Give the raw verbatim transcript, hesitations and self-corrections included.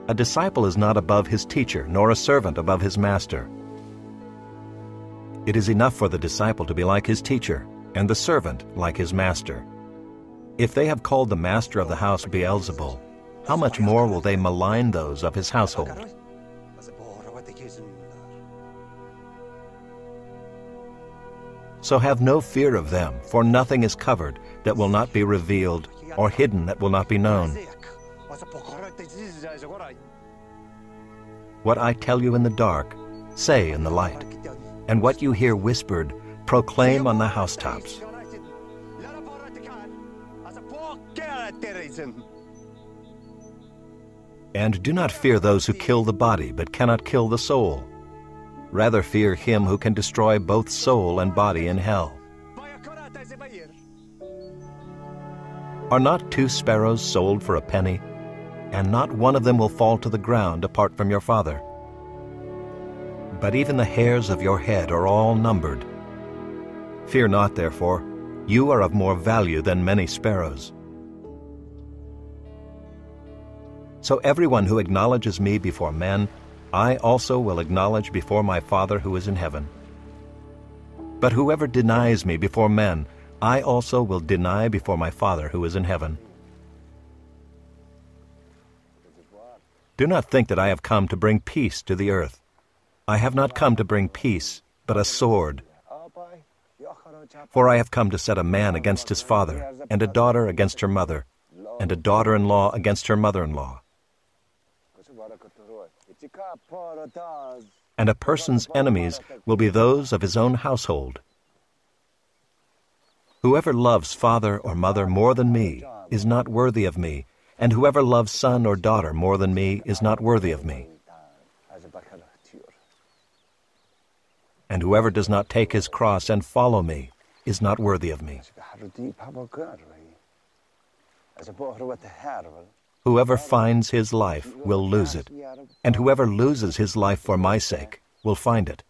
A disciple is not above his teacher, nor a servant above his master. It is enough for the disciple to be like his teacher, and the servant like his master. If they have called the master of the house Beelzebul, how much more will they malign those of his household? So have no fear of them, for nothing is covered that will not be revealed, or hidden that will not be known. What I tell you in the dark, say in the light, and what you hear whispered, proclaim on the housetops. And do not fear those who kill the body, but cannot kill the soul. Rather fear him who can destroy both soul and body in hell. Are not two sparrows sold for a penny? And not one of them will fall to the ground apart from your Father. But even the hairs of your head are all numbered. Fear not, therefore, you are of more value than many sparrows. So everyone who acknowledges me before men, I also will acknowledge before my Father who is in heaven. But whoever denies me before men, I also will deny before my Father who is in heaven. Do not think that I have come to bring peace to the earth. I have not come to bring peace, but a sword. For I have come to set a man against his father, and a daughter against her mother, and a daughter-in-law against her mother-in-law. And a person's enemies will be those of his own household. Whoever loves father or mother more than me is not worthy of me, and whoever loves son or daughter more than me is not worthy of me. And whoever does not take his cross and follow me is not worthy of me. Whoever finds his life will lose it, and whoever loses his life for my sake will find it.